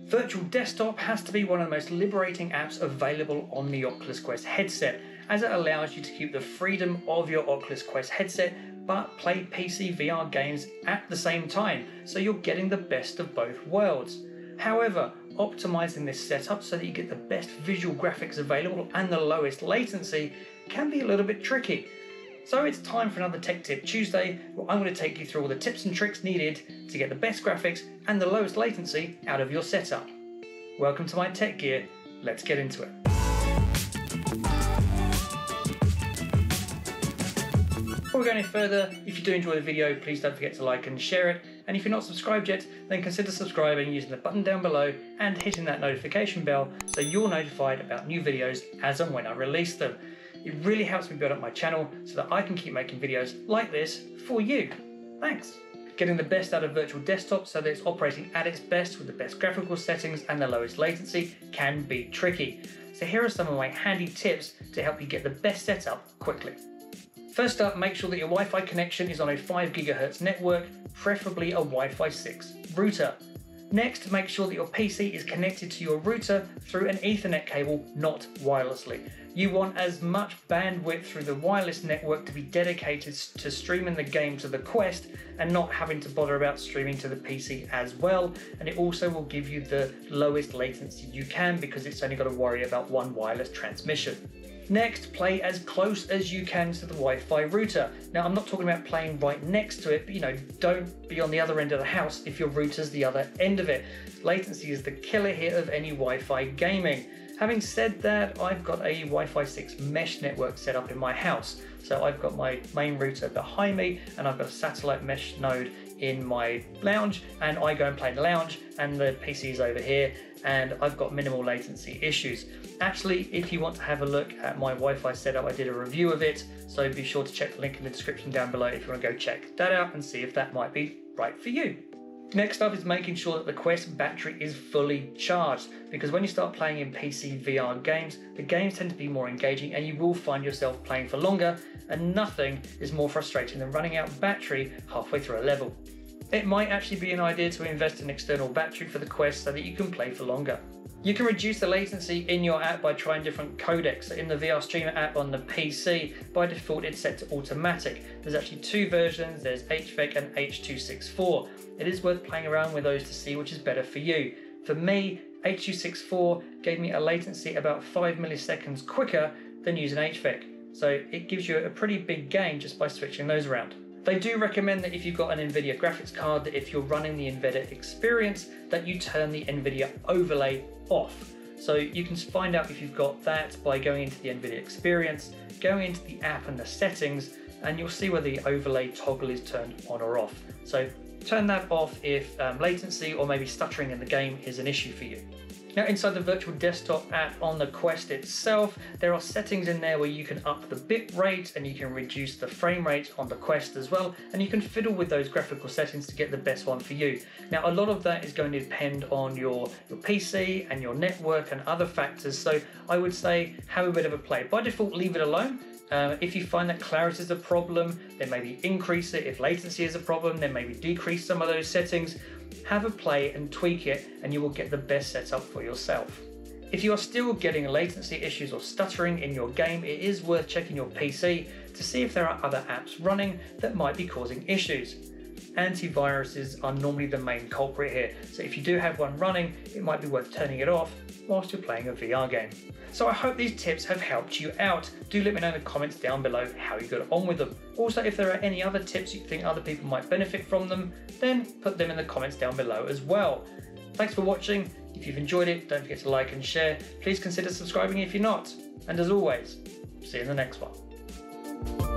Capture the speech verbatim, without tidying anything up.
Virtual Desktop has to be one of the most liberating apps available on the Oculus Quest headset, as it allows you to keep the freedom of your Oculus Quest headset but play P C V R games at the same time, so you're getting the best of both worlds. However, optimizing this setup so that you get the best visual graphics available and the lowest latency can be a little bit tricky. So it's time for another Tech Tip Tuesday, where I'm going to take you through all the tips and tricks needed to get the best graphics and the lowest latency out of your setup. Welcome to my tech gear, let's get into it. Before we go any further, if you do enjoy the video, please don't forget to like and share it. And if you're not subscribed yet, then consider subscribing using the button down below and hitting that notification bell so you're notified about new videos as and when I release them. It really helps me build up my channel so that I can keep making videos like this for you. Thanks. Getting the best out of Virtual Desktop so that it's operating at its best with the best graphical settings and the lowest latency can be tricky. So here are some of my handy tips to help you get the best setup quickly. First up, make sure that your Wi-Fi connection is on a five gigahertz network, preferably a Wi-Fi six router. Next, make sure that your P C is connected to your router through an Ethernet cable, not wirelessly. You want as much bandwidth through the wireless network to be dedicated to streaming the game to the Quest and not having to bother about streaming to the P C as well. And it also will give you the lowest latency you can because it's only got to worry about one wireless transmission. Next, play as close as you can to the Wi-Fi router. Now, I'm not talking about playing right next to it, but you know, don't be on the other end of the house if your router's the other end of it. Latency is the killer here of any Wi-Fi gaming. Having said that, I've got a Wi-Fi six mesh network set up in my house. So I've got my main router behind me and I've got a satellite mesh node in my lounge, and I go and play in the lounge and the P C is over here, and I've got minimal latency issues. Actually, if you want to have a look at my Wi-Fi setup, I did a review of it, so be sure to check the link in the description down below if you want to go check that out and see if that might be right for you. Next up is making sure that the Quest battery is fully charged, because when you start playing in P C V R games, the games tend to be more engaging and you will find yourself playing for longer, and nothing is more frustrating than running out of battery halfway through a level. It might actually be an idea to invest in an external battery for the Quest so that you can play for longer. You can reduce the latency in your app by trying different codecs. In the V R Streamer app on the P C, by default it's set to automatic. There's actually two versions, there's H V E C and H two sixty-four. It is worth playing around with those to see which is better for you. For me, H two sixty-four gave me a latency about five milliseconds quicker than using H V E C. So it gives you a pretty big gain just by switching those around. They do recommend that if you've got an NVIDIA graphics card, that if you're running the NVIDIA Experience, that you turn the NVIDIA overlay off. So you can find out if you've got that by going into the NVIDIA Experience, going into the app and the settings, and you'll see whether the overlay toggle is turned on or off. So turn that off if um, latency or maybe stuttering in the game is an issue for you. Now, inside the Virtual Desktop app on the Quest itself, there are settings in there where you can up the bit rate and you can reduce the frame rate on the Quest as well, and you can fiddle with those graphical settings to get the best one for you. Now, a lot of that is going to depend on your, your P C and your network and other factors, so I would say have a bit of a play. By default, leave it alone. Um, if you find that clarity is a problem, then maybe increase it. If latency is a problem, then maybe decrease some of those settings. Have a play and tweak it, and you will get the best setup for yourself. If you are still getting latency issues or stuttering in your game, it is worth checking your P C to see if there are other apps running that might be causing issues. Antiviruses are normally the main culprit here, so if you do have one running, it might be worth turning it off whilst you're playing a V R game. So I hope these tips have helped you out. Do let me know in the comments down below how you got on with them. Also, if there are any other tips you think other people might benefit from them, then put them in the comments down below as well. Thanks for watching. If you've enjoyed it, don't forget to like and share. Please consider subscribing if you're not. And as always, see you in the next one.